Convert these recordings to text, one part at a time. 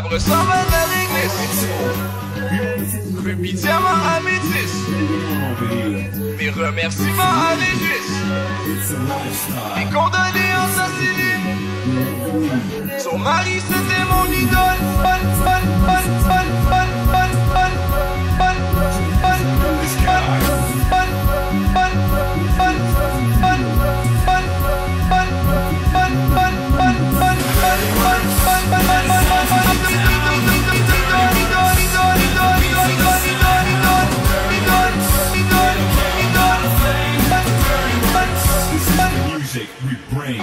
ressemble à l'église. Fais pitié à ma améthyste. Mes remerciements à l'égis. Les condamnés assassinés. Son mari c'était mon idole. We bring.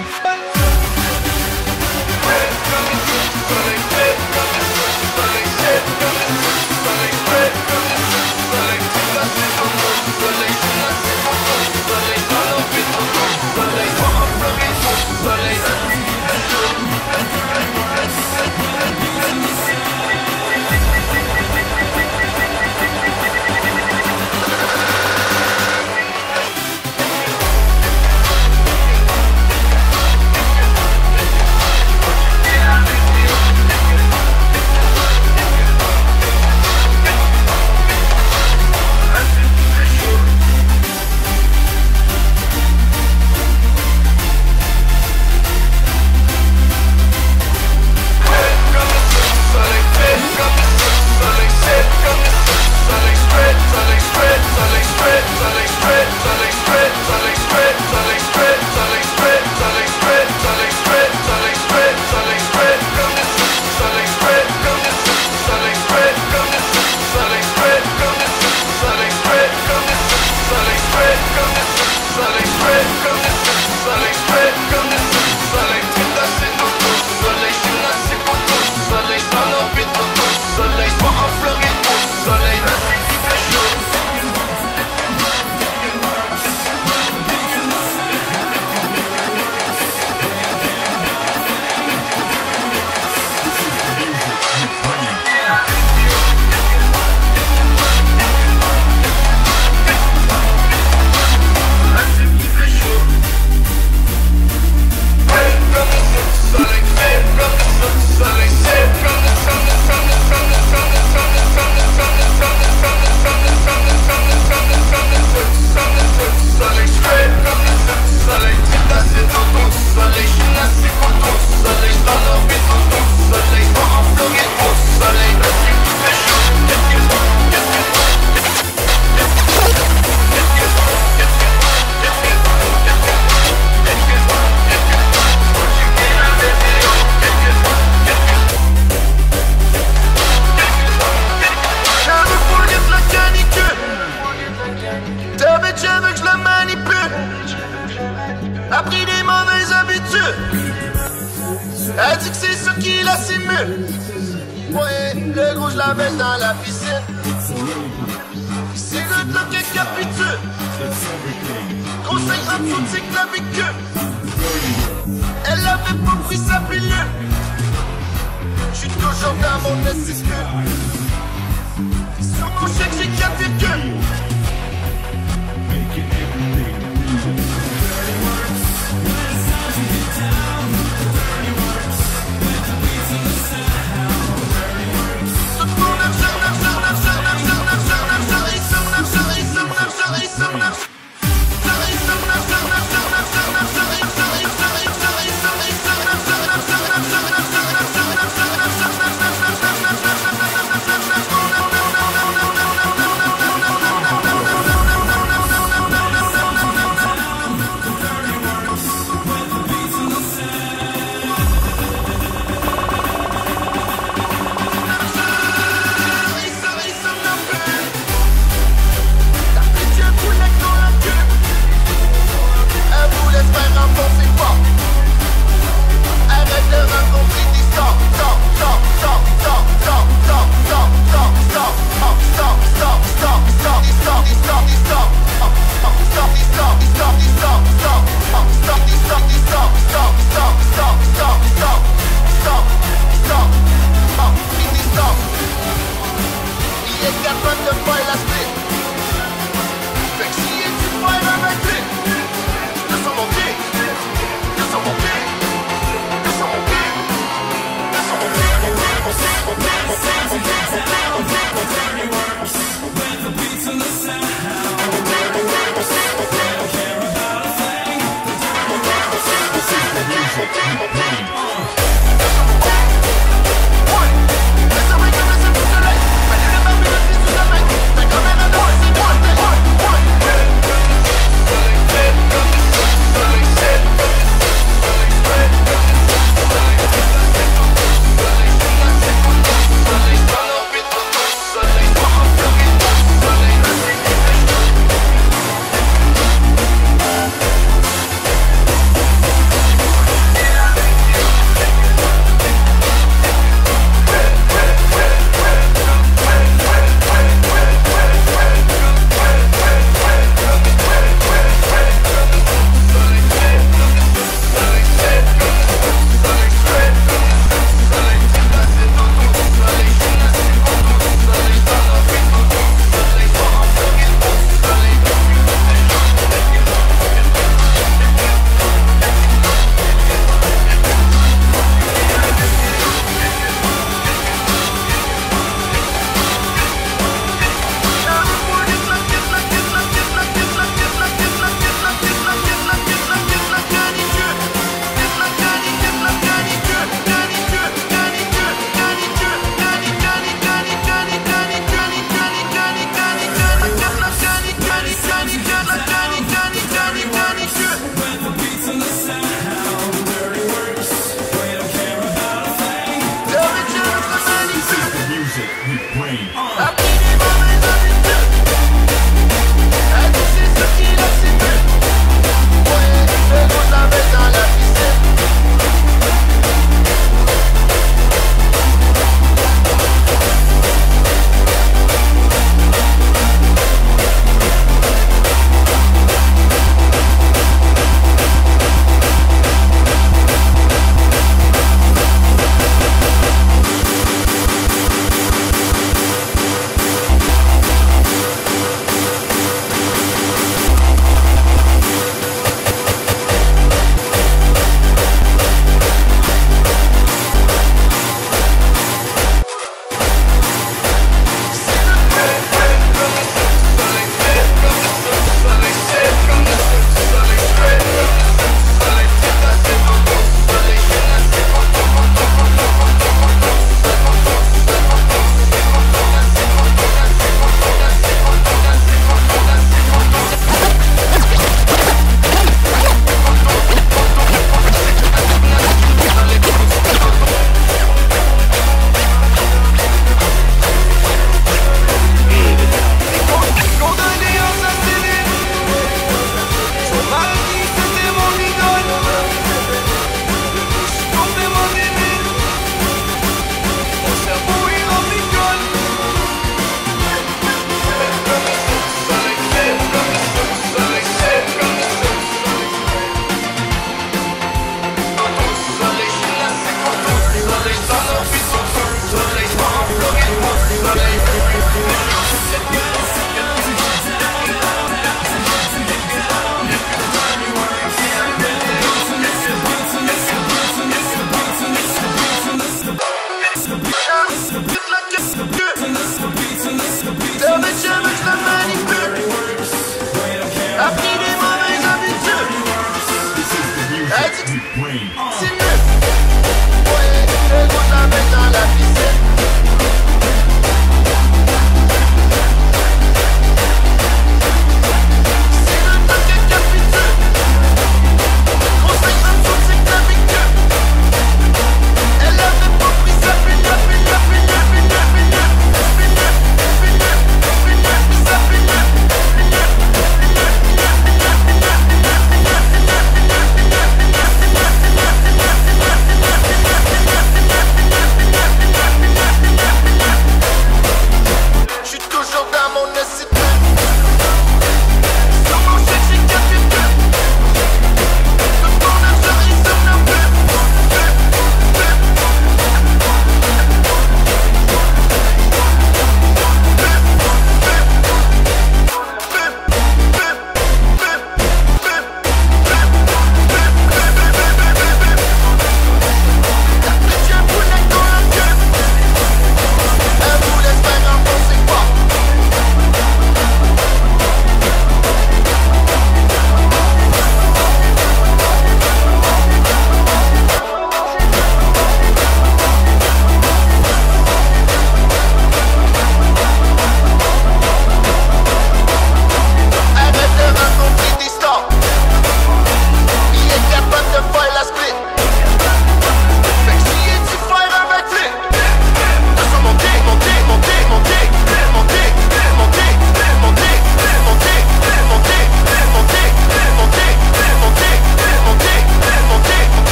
A pris des mauvaises habitudes. Elle dit que c'est ça qui la simule. Ouais, le gros je la mets dans la piscine. C'est le temps qu'elle capitule. Gros 50 sous c'est clavicule. Elle avait pas pris sa pilule. J'suis toujours dans mon assistant. Sur mon chèque j'ai 4 virgules.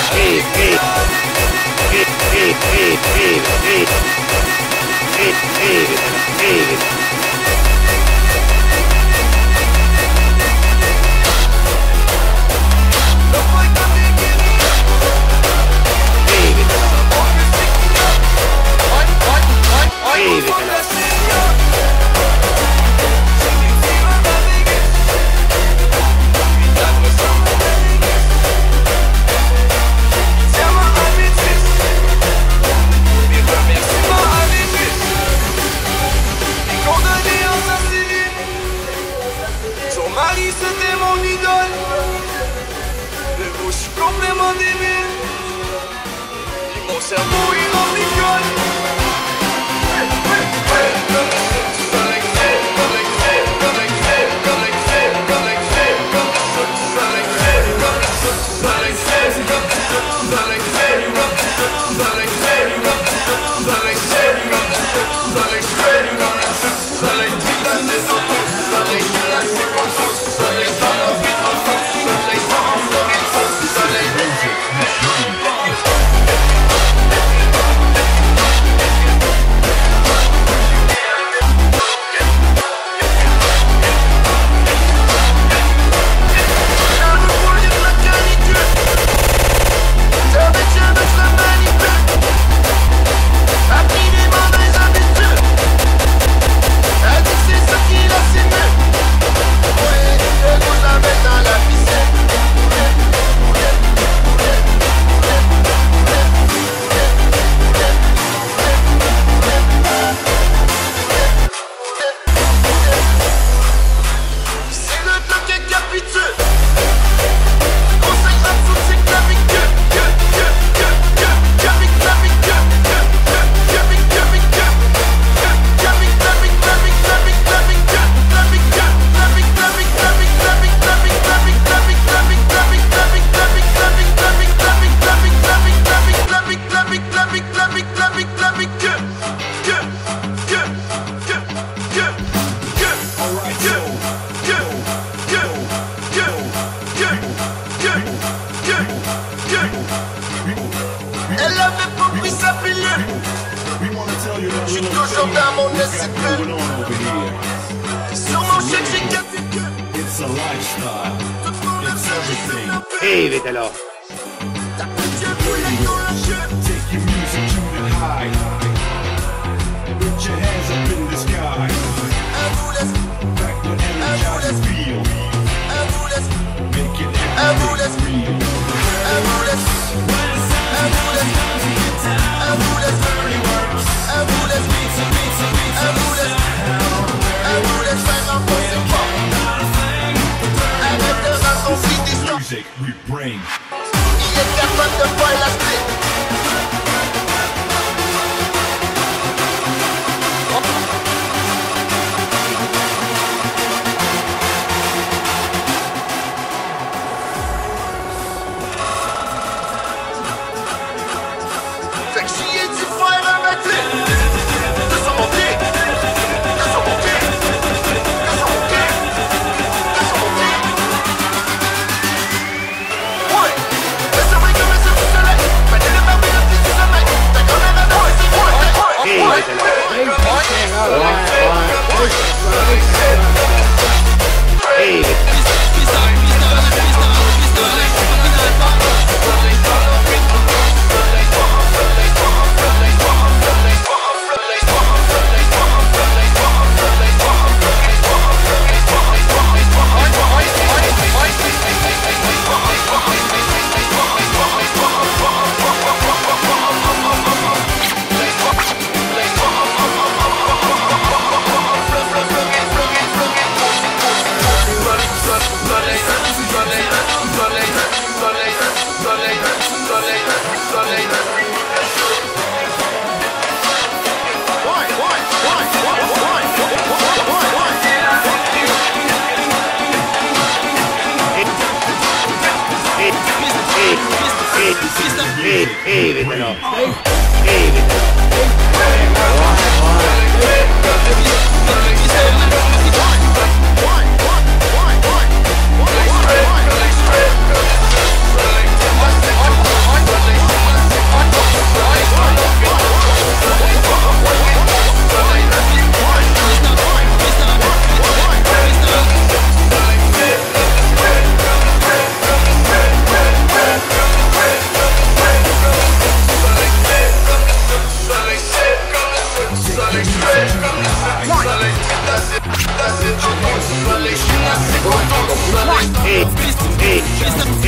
C'était mon idole, mais moi je suis complètement débile. Et mon cerveau il en décolle. Elle avait pas pris sa pilule. Je suis toujours dans mon SCP. Sur mon chèque j'ai capté que It's a lifestyle. It's everything. Hey, vite alors. ta pitié voulait qu'on la jette. Take your music to the high. Put your hands up in the sky. Elle vous laisse, Back when energize the feel. elle vous laisse, Make it elle vous laisse, real. elle vous laisse, elle vous laisse, elle vous laisse, elle vous laisse, elle vous laisse, elle vous laisse faire un peu c'est fort. Arrête de raconter des histoires. Music we bring. Il est capable de voir la split. Fait que j'y ai dit faire un backflip. Descends mon pied. Descends mon pied. Descends mon pied. Descends mon pied. Ouais. Mais c'est vrai que mes yeux du soleil. Fallait le barber le petit du sommeil. Ta grand-mère a dansé sur le tête. Hey, vite alors. Hey, vite. Hey, vite alors. Hey, vite alors.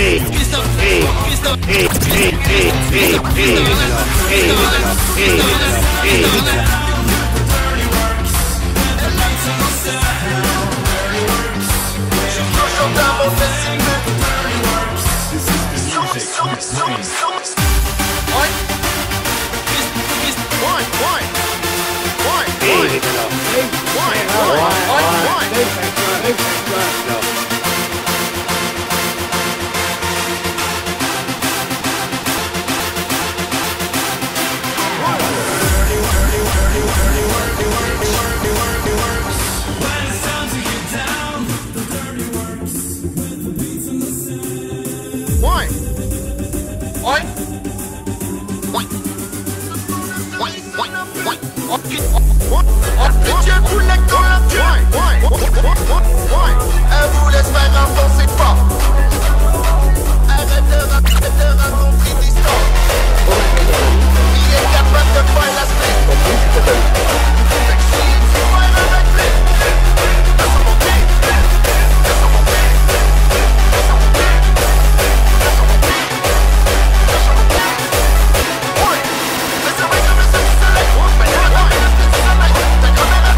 Elle vous laisse faire avancer pas. Arrête de raconter des histoires. Il est capable de faire la split. Fait que si tu fais un backflip, laisse-le monter. Laisse-le monter. Laisse-le monter. Laisse-le monter. Laisse-le monter. Ouais. Laisse-le monter comme le soleil. Mais là, là, il reste du soleil. Ta caméra.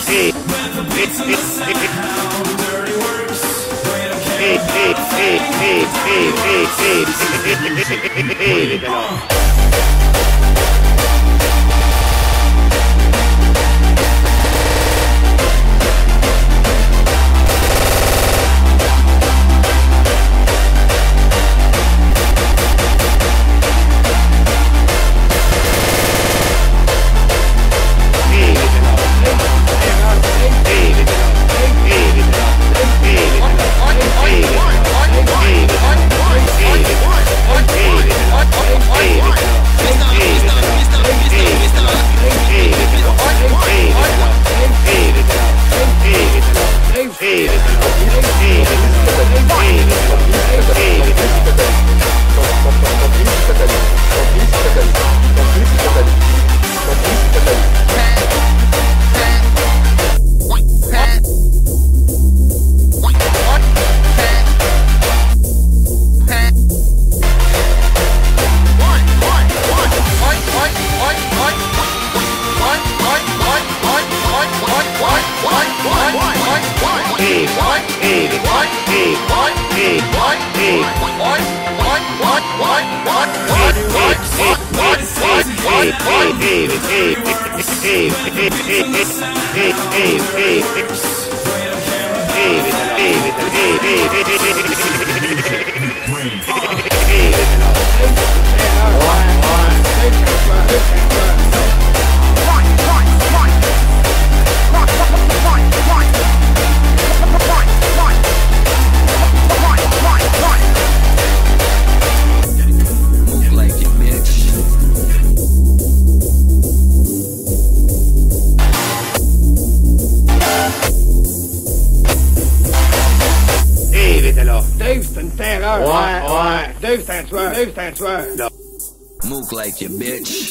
Move like your bitch.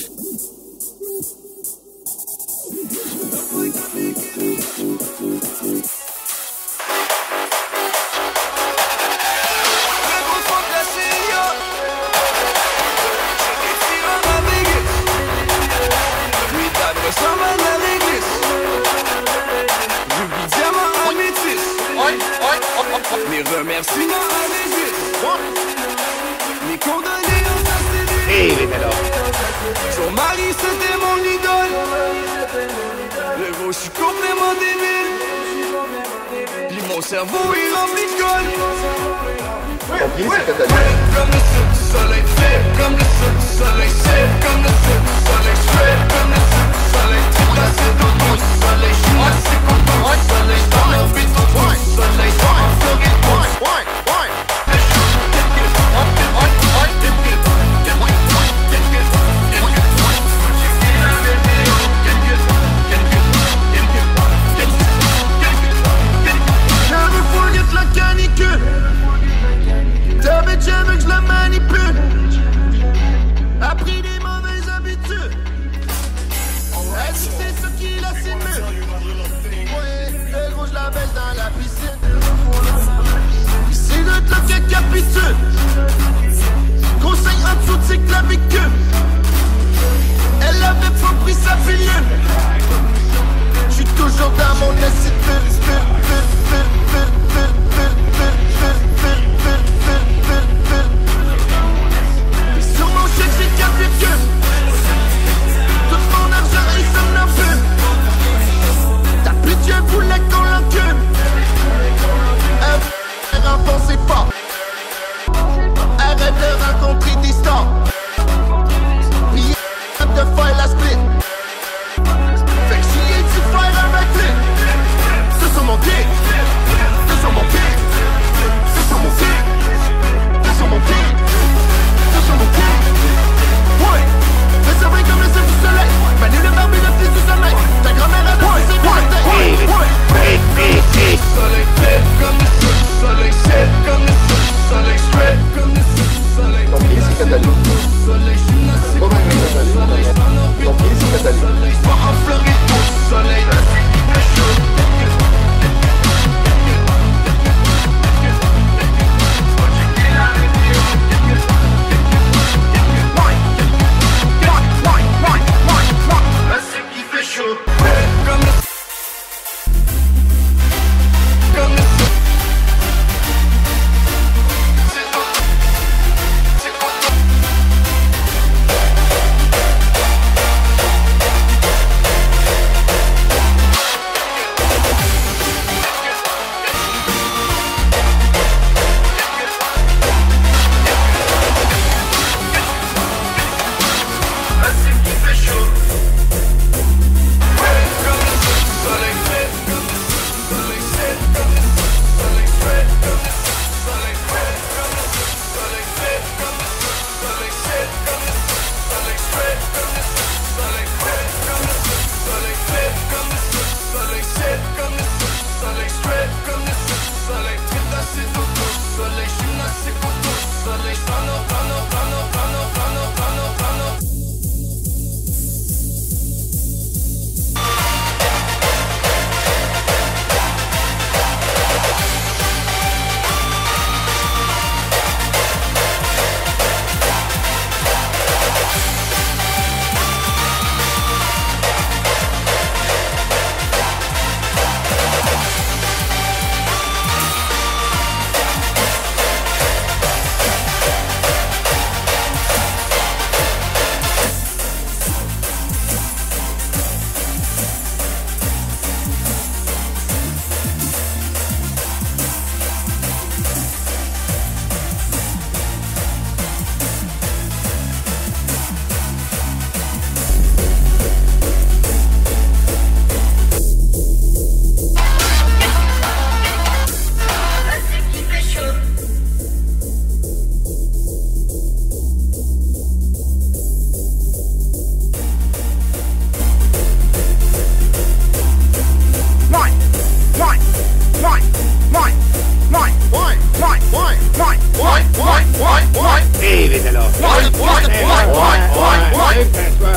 Les remerciements à les condamnés ont asséné. Son mari c'était mon idole. Le gros je suis complètement débile. Puis mon cerveau il rempli de colle. Comme le feu du soleil, c'est comme le feu du soleil, c'est comme le feu du soleil, c'est comme le feu du soleil. Tout passé dans le soleil, je suis assez content du soleil. Dans la vie ton soleil, dans un fleuret de Never forget la canicule. Ta bitch elle veut que je la manipule. Appris des mauvaises habitudes. Elle dit que c'est ce qui la simule. Ouais, le gros je la baisse dans la piscine. C'est le truc qui capitule. Conseil en dessous de ses clavicules. Elle avait pas pris sa pilule. J'suis toujours dans mon acide. Sur mon chèque j'ai 4 virgules. Tout mon argent est somnambule. Ta pitié voulait qu'on l'encule. Renfoncez pas. Arrête de rencontrer des stars. Puis de faire la split. Fait que j'y ai dû faire un backflip.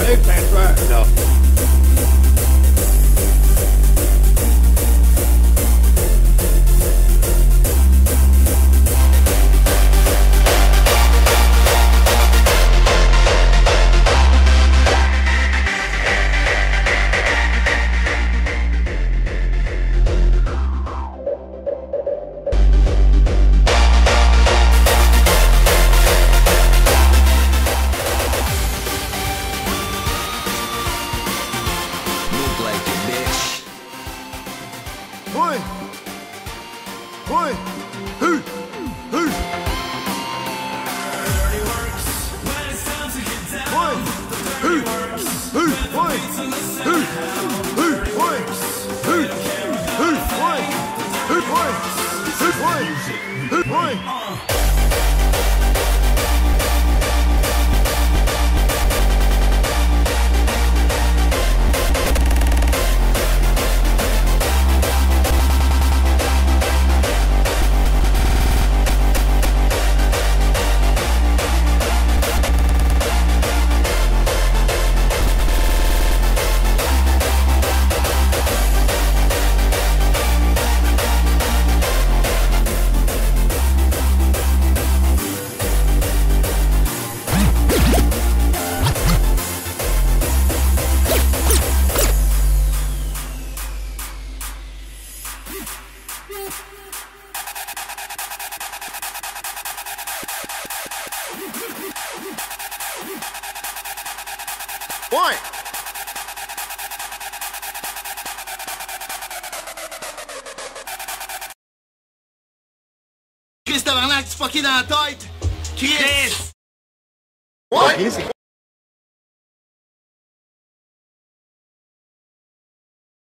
Dave, peinture. Là. One. Chris tabarnak, tu fucké dans la tête! Chris! Ouais.